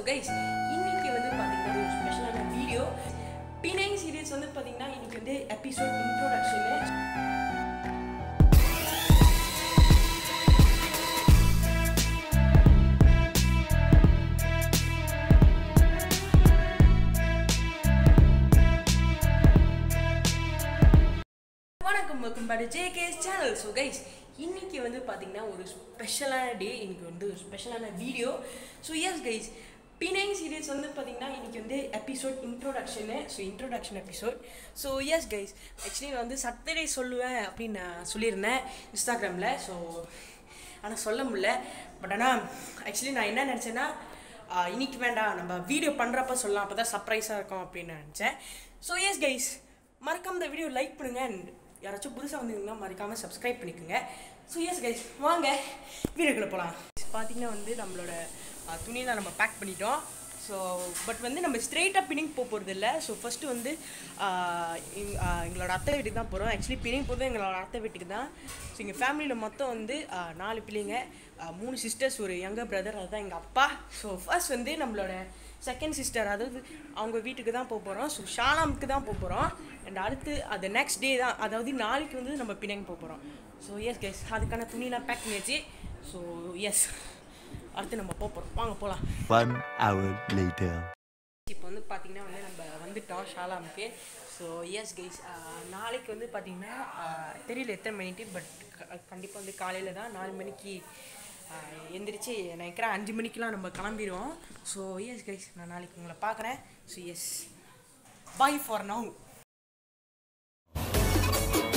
guys, இன்னைக்கு வந்து பாத்தீங்கன்னா ஒரு ஸ்பெஷலான வீடியோ. Penang series வந்து பாத்தீங்கன்னா இன்னைக்கு வந்து episode introduction. Welcome back to JK's channel. So guys, இன்னைக்கு வந்து பாத்தீங்கன்னா ஒரு ஸ்பெஷலான டே, இன்னைக்கு வந்து ஒரு ஸ்பெஷலான video. So yes guys, Penang series வந்து பாத்தீங்கன்னா இன்னைக்கு வந்து எபிசோட் இன்ட்ரோடக்ஷன். So introduction episode. So yes guys, actually நான் வந்து சாட்டர்டே சொல்லுவேன் அப்படின்னு நான் சொல்லியிருந்தேன் இன்ஸ்டாகிராமில். ஸோ ஆனால் சொல்ல முடியல. பட் ஆனால் ஆக்சுவலி நான் என்ன நினச்சேன்னா, இன்னைக்கு வேண்டாம், நம்ம வீடியோ பண்ணுறப்ப சொல்லலாம், அப்போ தான் சர்ப்ரைஸாக இருக்கும் அப்படின்னு நினச்சேன். ஸோ எஸ் கைஸ், மறக்காம இந்த வீடியோ லைக் பண்ணுங்கள். அண்ட் யாராச்சும் புதுசாக வந்தீங்கன்னா மறக்காமல் சப்ஸ்கிரைப் பண்ணிக்கோங்க. ஸோ எஸ் கைஸ், வாங்க வீடியோக்குள்ளே போகலாம். பார்த்தீங்கன்னா வந்து நம்மளோட துணியெல்லாம் நம்ம பேக் பண்ணிட்டோம். ஸோ பட் வந்து நம்ம ஸ்ட்ரெயிட்டாக பினிங் போகிறது இல்லை. ஸோ ஃபஸ்ட்டு வந்து எங்களோட அத்தை வீட்டுக்கு தான் போகிறோம். ஆக்சுவலி பினிங் போகிறது எங்களோட அத்தை வீட்டுக்கு தான். ஸோ எங்கள் ஃபேமிலியில் மொத்தம் வந்து 4 பிள்ளைங்க, 3 சிஸ்டர்ஸ், ஒரு யங்கர் பிரதர், அதுதான் எங்கள் அப்பா. ஸோ ஃபர்ஸ்ட் வந்து நம்மளோட செகண்ட் சிஸ்டர், அதாவது அவங்க வீட்டுக்கு தான் போக போகிறோம். ஸோ ஷாலாமுக்கு தான் போக போகிறோம். அண்ட் அடுத்து அது நெக்ஸ்ட் டே தான், அதாவது நாளைக்கு வந்து நம்ம பினாங் போக போகிறோம். ஸோ எஸ் கைஸ், அதுக்கான துணியெலாம் பேக் பண்ணியாச்சு. ஸோ எஸ், அடுத்து நம்ம போக போகிறோம், வாங்க போகலாம். 1 hour later. இப்போ வந்து பார்த்திங்கன்னா வந்து நம்ம வந்துட்டோம் ஷாலாமுக்கு. ஸோ எஸ் கைஸ், நாளைக்கு வந்து பார்த்திங்கன்னா தெரியல எத்தனை மணிக்கு, பட் கண்டிப்பாக வந்து காலையில் தான் 4 மணிக்கு எந்திரிச்சு நினைக்கிறேன் 5 மணிக்கெலாம் நம்ம கிளம்பிடுவோம். ஸோ எஸ் கைஸ், நான் நாளைக்கு உங்களை பார்க்குறேன். So yes, bye for now.